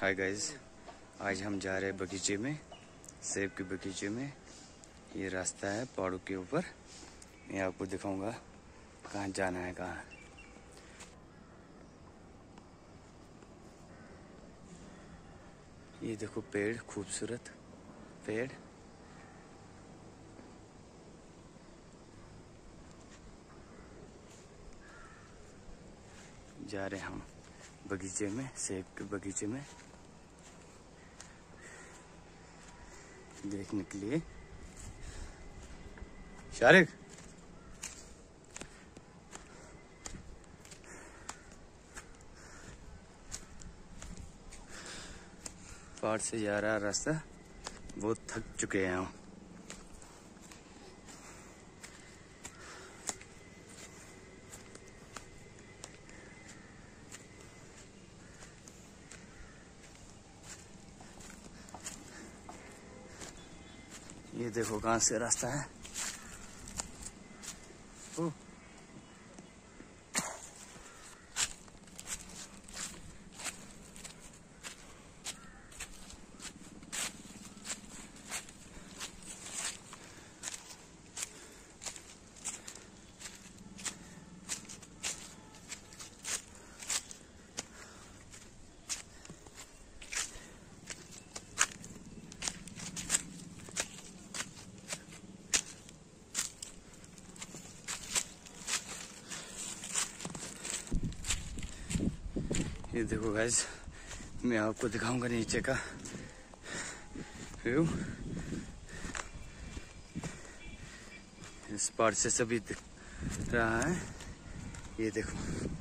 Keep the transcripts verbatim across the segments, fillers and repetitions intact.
Hi guys, आज हम जा रहे हैं बगीचे में, सेब के बगीचे में। ये रास्ता है पहाड़ों के ऊपर। मैं आपको दिखाऊंगा कहाँ जाना है, कहाँ। ये देखो पेड़, खूबसूरत पेड़। जा रहे हैं हम बगीचे में, सेब के बगीचे में देखने के लिए। शारिक, पहाड़ से जा रहा रास्ता, बहुत थक चुके हैं हम। ये देखो कहाँ से रास्ता है। ओ, ये देखो गाइस, मैं आपको दिखाऊंगा नीचे का व्यू। इस पार से सभी दिख रहा है। ये देखो,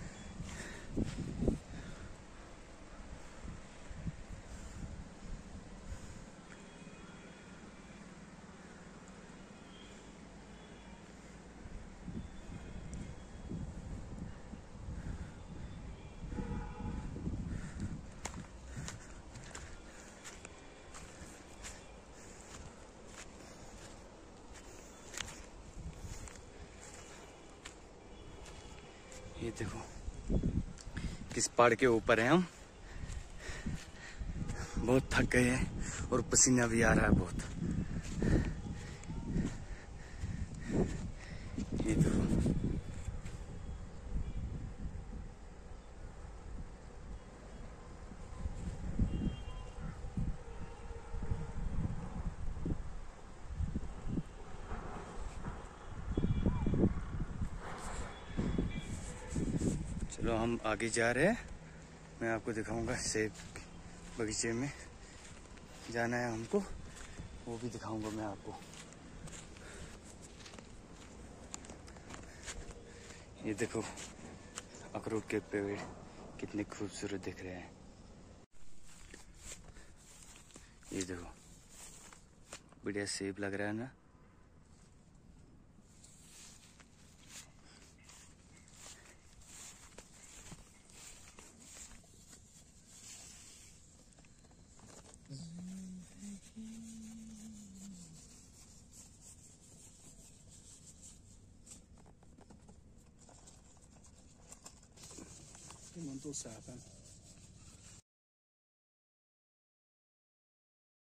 ये देखो किस पहाड़ के ऊपर है हम। बहुत थक गए हैं और पसीना भी आ रहा है बहुत। ये देखो, चलो हम आगे जा रहे हैं। मैं आपको दिखाऊंगा सेब बगीचे में जाना है हमको, वो भी दिखाऊंगा मैं आपको। ये देखो अखरोट के पेड़ कितने खूबसूरत दिख रहे हैं। ये देखो बढ़िया सेब लग रहा है ना। Não estou certo.